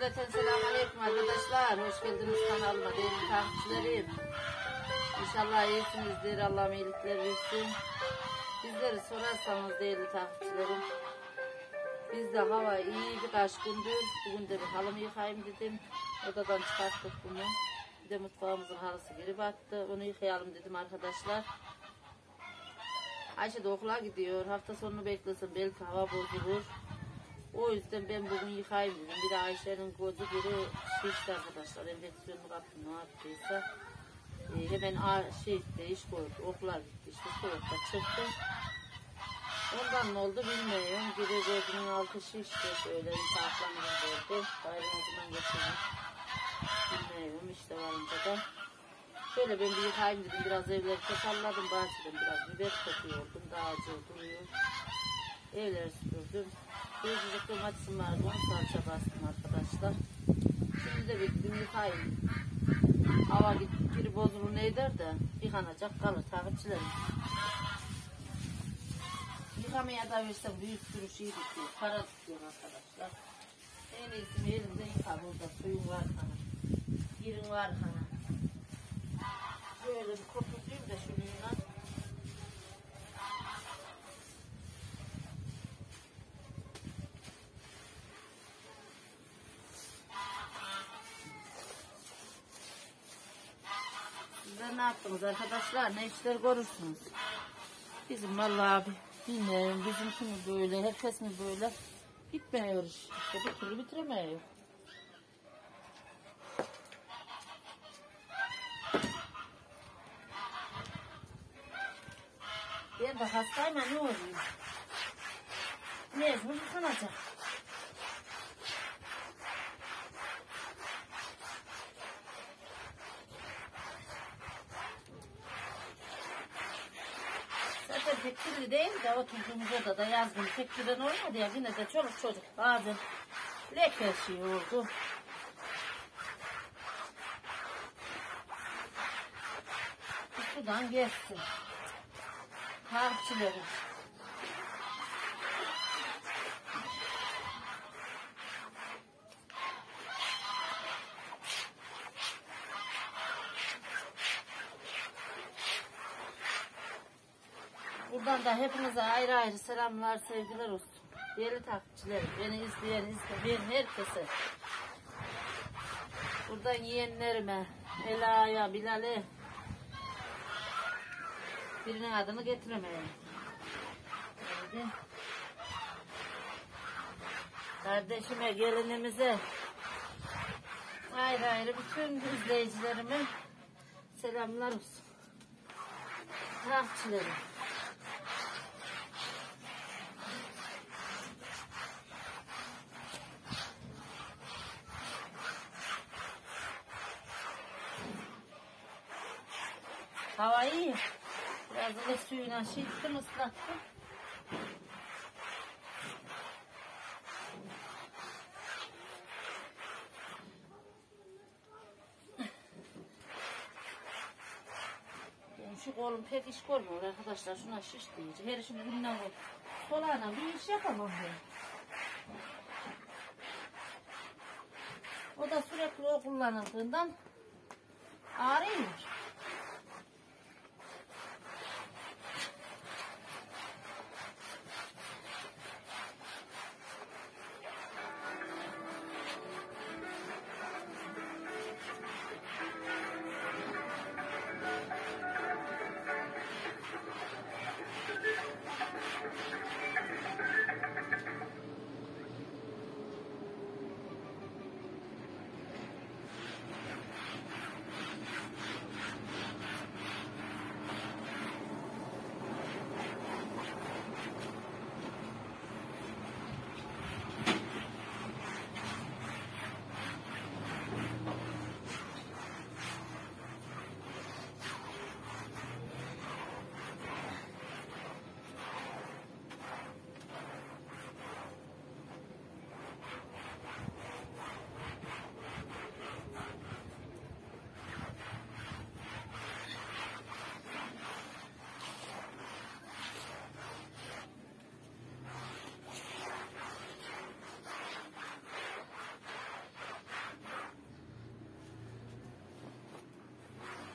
Cümleten selamünaleyküm arkadaşlar. Hoş geldiniz kanalıma değerli takipçilerim. İnşallah iyisinizdir. Allah'ım iyilikler versin. Bizleri sorarsanız değerli takipçilerim. Bizde hava iyi birkaç gündür. Bugün de bir halımı yıkayayım dedim. Odadan çıkarttık bunu. Bir de mutfağımızın halısı geri battı. Onu yıkayalım dedim arkadaşlar. Ayşe de okula gidiyor. Hafta sonunu beklesin. Belki hava bozulur. O yüzden ben bugün yıkayayım dedim. Bir de Ayşe'nin gözü biri şişti arkadaşlar. Enfeksiyonlu kapı ne yaptıysa. Hemen iş koydu. Okula gitti. İşte soğukta çıktı. Ondan ne oldu bilmiyorum. Biri gözünün altı şişti. Böyle intihaplanıyor oldu. Bayram o zaman geçirdim. Bilmiyorum işte varınca da. Şöyle ben bir yıkayayım dedim. Biraz evleri toparladım. Bahçeden biraz biber topuyordum. Daha acı duruyor. Evleri süpürdüm. Gözlük domatesim vardı. Onu salça bastım arkadaşlar. Şimdi de bir gün yıkayayım. Hava gitti. Biri bozulur ne eder de yıkanacak kalır takipçilerim. Yıkamaya da versem büyük sürü şey tutuyor. Para tutuyor arkadaşlar. En iyisi elimde yıka. Burada suyun var kana. Yerin var kana. Böyle bir kopuzlayayım da şununla. Sizler ne yaptınız arkadaşlar? Ne işler görürsünüz? Bizim vallahi abi bilmiyorum. Bizimki mi böyle? Herkes mi böyle? Gitmiyor iş. İşte bir türlü bitiremiyor. Ben de hastayım ama ne oluyor? Mecbur yıkanacak. Zaten pek kirli değil de oturduğumuz odada yazdım. Pek kirli olmadı ya. Yine de çoluk çocuk bazen leke şey oldu. Sudan geçsin. Harçları. Buradan da hepinize ayrı ayrı selamlar, sevgiler olsun. Değerli takipçilerim, beni izleyen herkese. Buradan yeğenlerime, Ela'ya, Bilal'e, birinin adını getiremeyim. Kardeşime, gelinimize, ayrı ayrı bütün izleyicilerime selamlar olsun. Takipçilerim. Hava iyi. Biraz da suyuna şiştim, ıslattım. Benim şu kolum pek iş görmüyor arkadaşlar. Şuna şiş diyeceğim. Her işimi bundan koy. Kolağına bir iş yapamam ben. O da sürekli o kullanıldığından ağrıyor.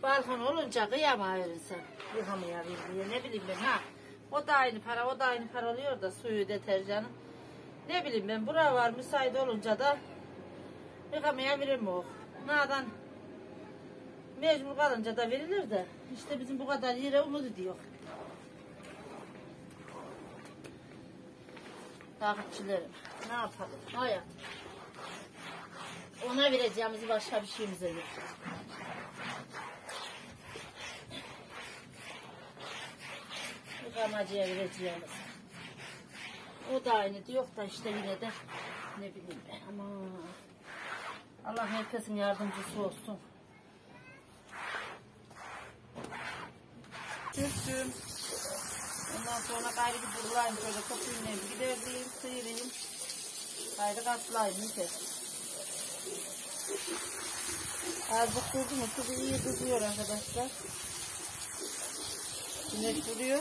Balkon olunca kıyamıyorum sen. Yıkamayayım diye ne bileyim ben ha. O da aynı para, o da aynı para oluyor da suyu, deterjanı. Ne bileyim ben bura var müsait olunca da yıkamayabilirim o. Nadan mecbur kalınca da verilir de işte bizim bu kadar yere umut ediyor. Takipçilerim ne yapalım hayat. Ona vereceğimizi başka bir şeyimize yok. Yıkamacıya vereceğimiz. O da aynı diyor da işte yine de ne bileyim ben ama Allah herkesin yardımcısı olsun. Sürsün. Ondan sonra gayrı bir durulayım şöyle toplayayım giderdim sıyırayım. Gayrı katlayayım ki. Azıcık durdu mu tuzu iyi duruyor arkadaşlar. Güneş vuruyor.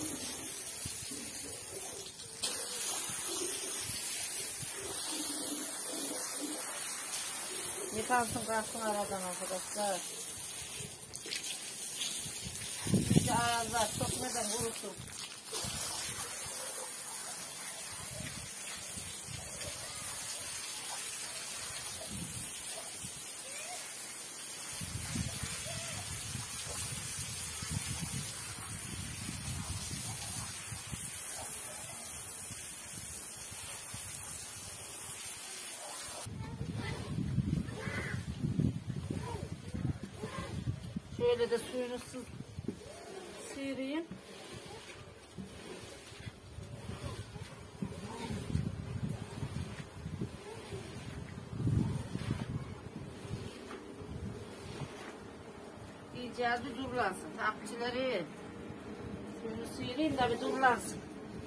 Yıkansın kalksın aradan arkadaşlar. İşte ağızlar sokmadan kurusun. Şöyle de suyunu sıyırayım. İyice bir durulansın. Takipçileri suyunu sıyırayım da bir durulansın.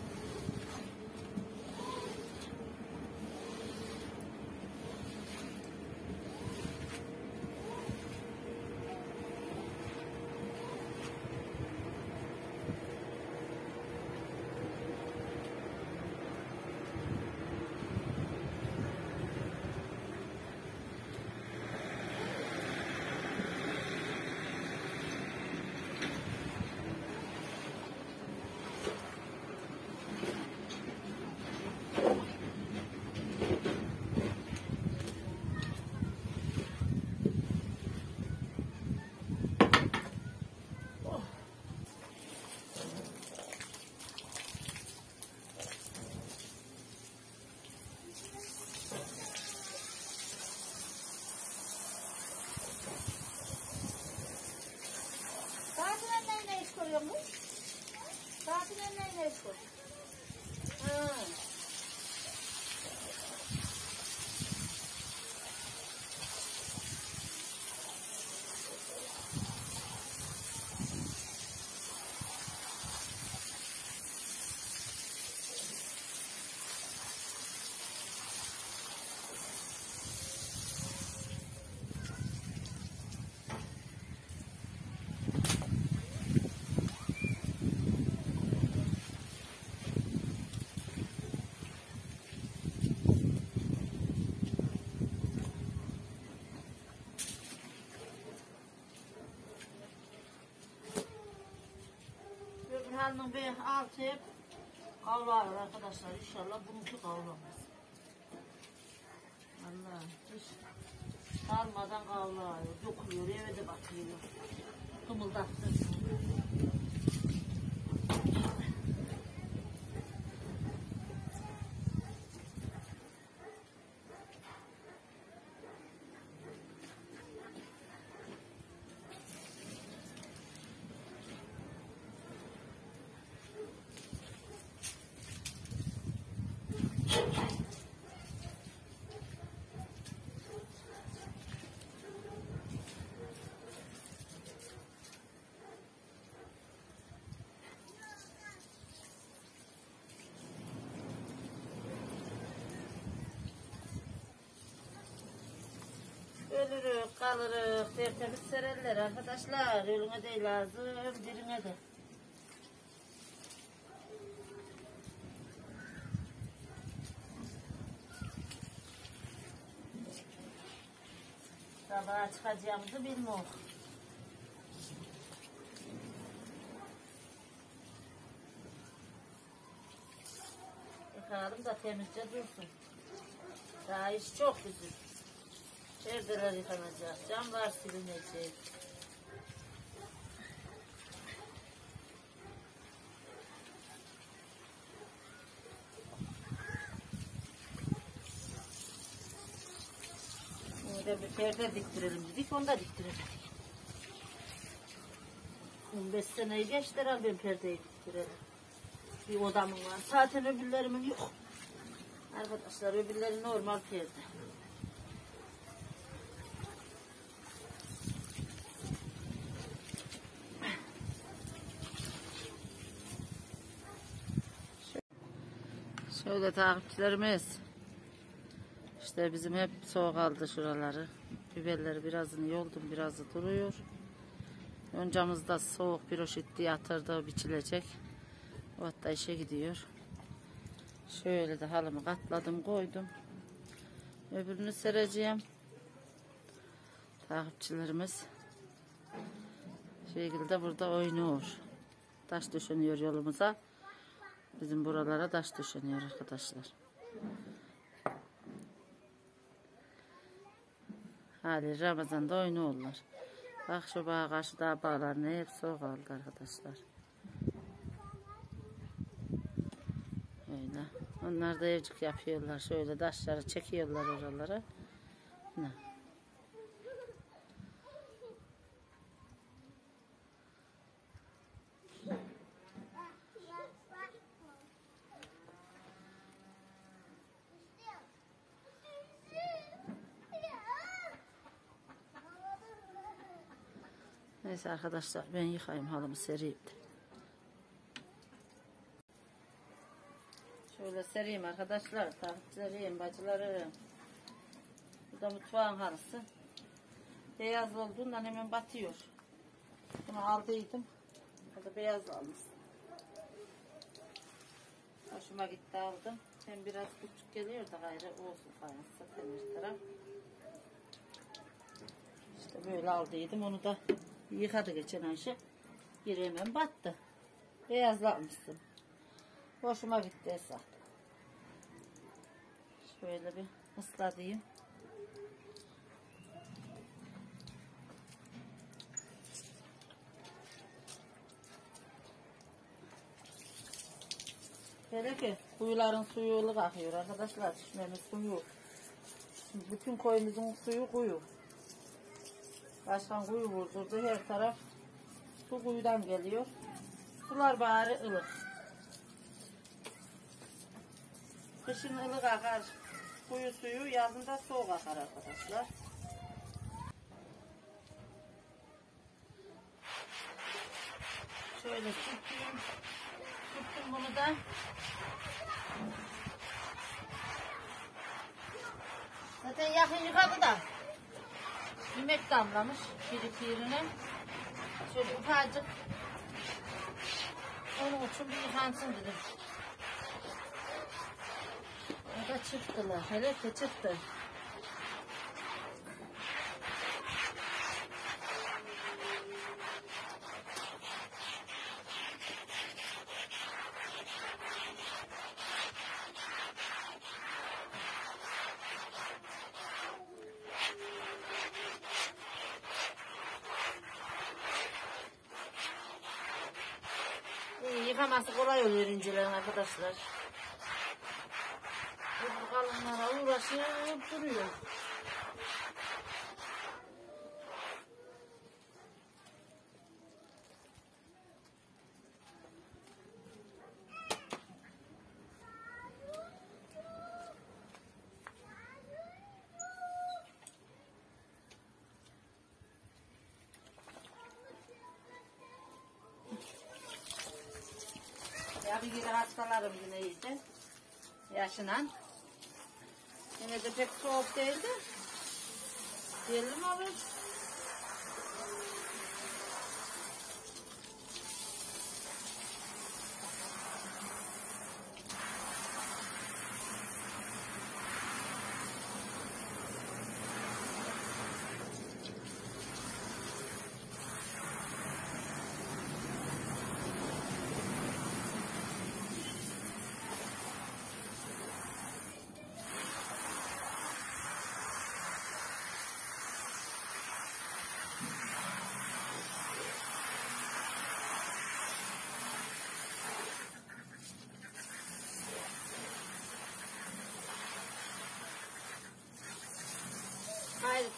Halının bir altı hep kavlar arkadaşlar. İnşallah bununki kavlamaz. Vallahi hiç sarmadan kavlar. Dokuyor eve de batıyor. Kımıldattı. Ölürük, kalırık, tertemiz sererler arkadaşlar. Ölüne de lazım, dirine de. Sabaha çıkacağımızı bilmiyorum. yıkayalım da temizce dursun. Daha iş çok güzel. Perdeler yıkanacak, camlar silinecek. Burada bir perde diktirelim dedik, onu da diktirelim. 15 seneyi geçti herhalde ben perdeyi diktirelim. Bir odamın var. Zaten öbürlerimin yok. Arkadaşlar öbürleri normal perde. Şöyle takipçilerimiz. İşte bizim hep soğuk aldı şuraları. Biberleri birazını yoldum, birazı duruyor. Yoncamızda soğuk bir oşitti yatırdı, biçilecek. O hatta işe gidiyor. Şöyle de halımı katladım, koydum. Öbürünü sereceğim. Takipçilerimiz şekilde burada oynuyor. Taş döşeniyor yolumuza. Bizim buralara taş döşeniyor arkadaşlar. Hali Ramazan'da oynuyorlar. Bak şu bağa karşı dağ bağlarını hep soğuk aldı arkadaşlar. Öyle. Onlar da evcik yapıyorlar. Şöyle taşları çekiyorlar oralara. Ne? Neyse arkadaşlar ben yıkayayım halımı sereyim de. Şöyle sereyim arkadaşlar. Takipçilerim, bacılarım. Bu da mutfağın halısı. Beyaz olduğundan hemen batıyor. Bunu aldıydım. Bu da beyaz almış. Hoşuma gitti aldım. Hem biraz küçük geliyor da gayrı olsun falan. Zaten bir taraf. İşte böyle aldıydım. Onu da yıkadı geçen Ayşe. Geri hemen battı. Beyazlamışsın. Hoşuma gitti esas. Şöyle bir ısladayım. Böyle ki kuyuların suyu ılık akıyor arkadaşlar. Çeşmenin suyu. Bütün koyumuzun suyu kuyu. Başkan kuyu vurdurdu. Her taraf su kuyudan geliyor. Sular bari ılık. Kışın ılık akar. Kuyu suyu, yazında soğuk akar arkadaşlar. Şöyle sürteyim. Sürttüm bunu da. Zaten yakın yıkadı da. Yemek damlamış bir iki yerine. Şöyle ufacık. Onun için bir yıkansın dedim. O da çıktılar. Hele ki çıktı. Yıkaması kolay oluyor incilerin arkadaşlar. Bu kalınlara uğraşıp duruyor. Ya bir gibi hastalarım yine iyice. Yaşınan. Yine de pek soğuk değildi. Belli mi olur?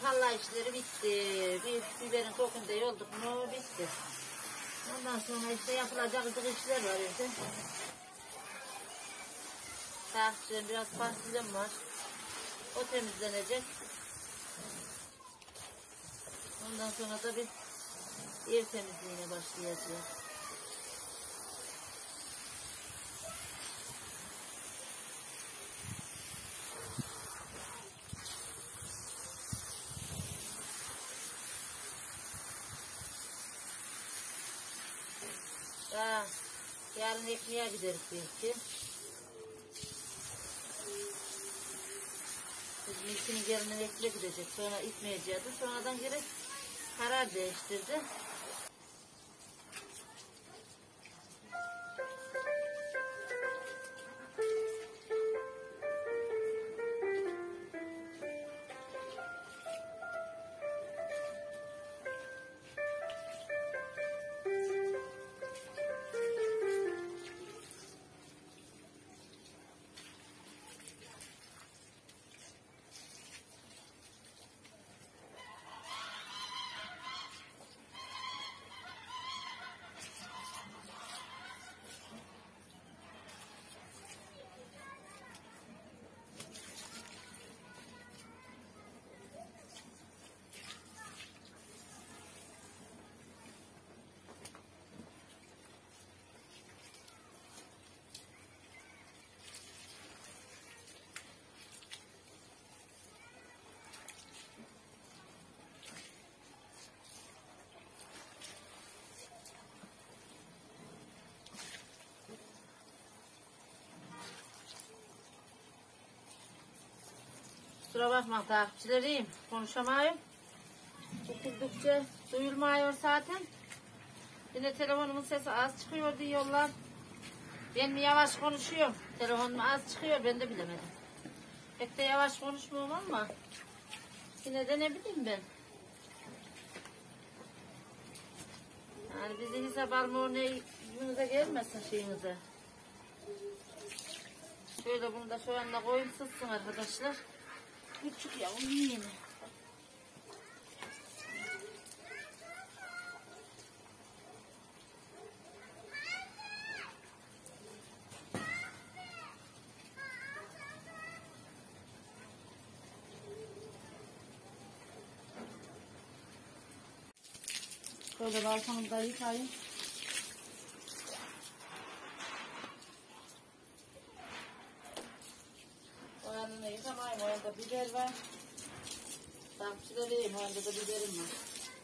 tarla işleri bitti. Bir biberin kokunda yolduk mu bitti. Ondan sonra işte yapılacak işler var evde. Takipçilerim biraz fasulyem var. O temizlenecek. Ondan sonra da bir ev temizliğine başlayacağız. Yarın ekmeğe gideriz belki. Bizim ikinin gelinin ekmeğe gidecek. Sonra gitmeyeceğiz. Sonradan geri karar değiştirdi. Kusura bakma takipçilerim, konuşamayım. Okudukça duyulmuyor zaten. Yine telefonumun sesi az çıkıyor diyorlar. Ben mi yavaş konuşuyorum? Telefonum az çıkıyor, ben de bilemedim. Pek de yavaş konuşmuyorum ama yine de ne bileyim ben. Yani bizi hesap alma yüzünüze gelmesin şeyinize. Şöyle bunu da şu anda koyayım sızsın arkadaşlar. Küçük ya, o yeni. Şöyle balkonumda yıkayayım. O yanına yıkamayayım. O yanında biber var. Takipçileriyim. O yanında da biberim var.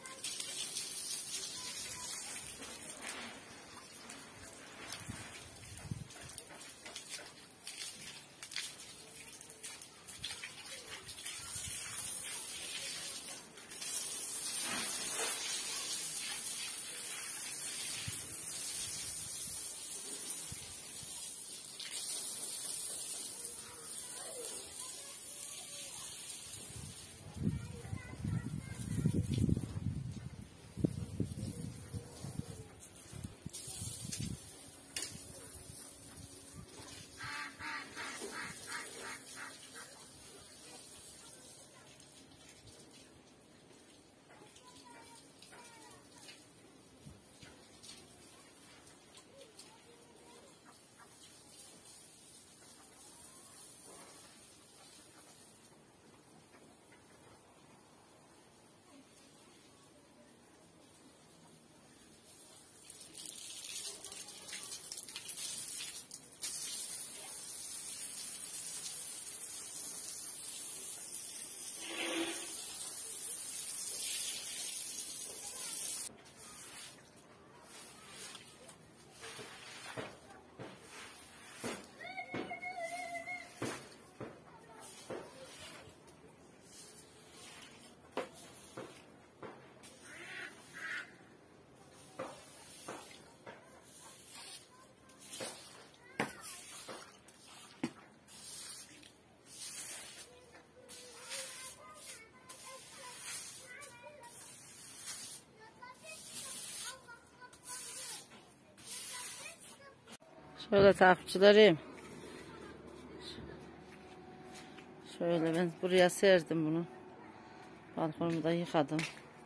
Şöyle takipçilerim. Şöyle ben buraya serdim bunu. Balkonumu da yıkadım.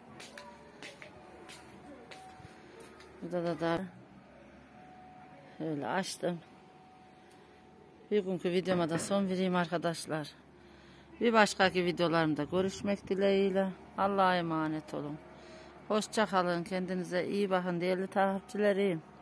Burada da öyle açtım. Bir günkü videoma da son vereyim arkadaşlar. Bir başkaki videolarımda görüşmek dileğiyle. Allah'a emanet olun. Hoşça kalın. Kendinize iyi bakın değerli takipçilerim.